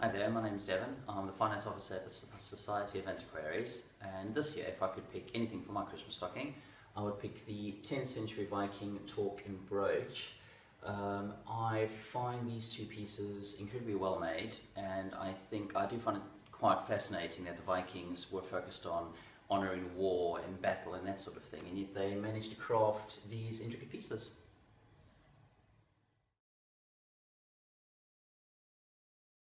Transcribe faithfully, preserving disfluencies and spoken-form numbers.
Hi there, my name is Devon. I'm the Finance Officer at the Society of Antiquaries, and this year, if I could pick anything for my Christmas stocking, I would pick the tenth century Viking torque and brooch. Um, I find these two pieces incredibly well made, and I think I do find it quite fascinating that the Vikings were focused on honouring war and battle and that sort of thing, and yet they managed to craft these intricate pieces.